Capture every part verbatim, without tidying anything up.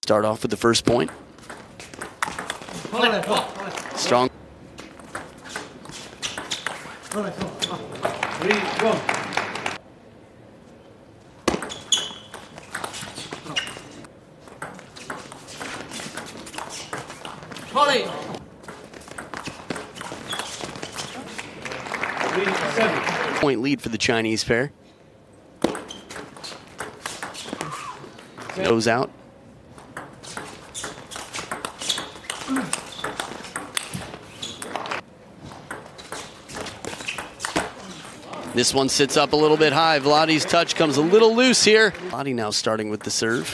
Start off with the first point. Strong. Point lead for the Chinese pair. Goes out. This one sits up a little bit high. Vladi's touch comes a little loose here. Vladi now starting with the serve.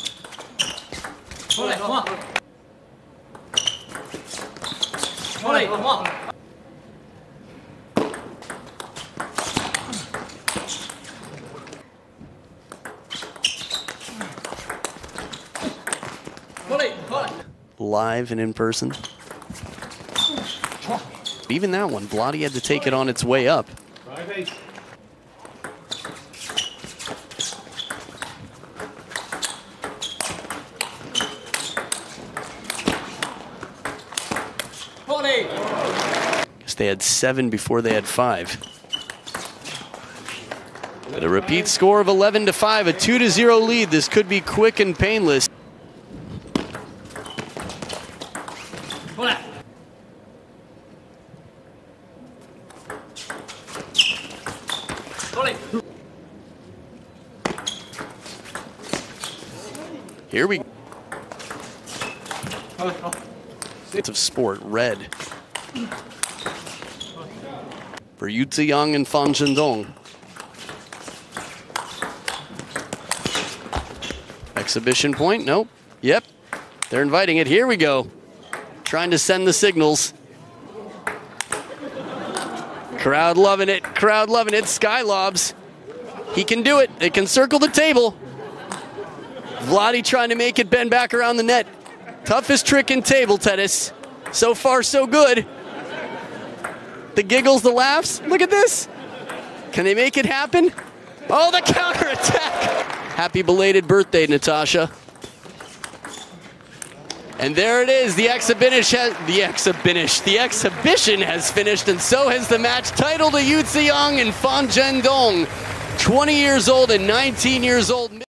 Live and in person. Even that one, Vladi had to take it on its way up. Guess they had seven before they had five. But a repeat score of eleven to five, a two to zero lead. This could be quick and painless. Here we go. It's of sport, red. For Ziyang and Fan Zhendong. Exhibition point, nope. Yep, they're inviting it. Here we go. Trying to send the signals. Crowd loving it, crowd loving it. Sky lobs. He can do it, they can circle the table. Vladi trying to make it bend back around the net. Toughest trick in table tennis. So far, so good. The giggles, the laughs. Look at this. Can they make it happen? Oh, the counterattack. Happy belated birthday, Natasha. And there it is. The exhibition has, the exhibition, the exhibition has finished, and so has the match. Title to Ziyang and Fan Zhendong. twenty years old and nineteen years old.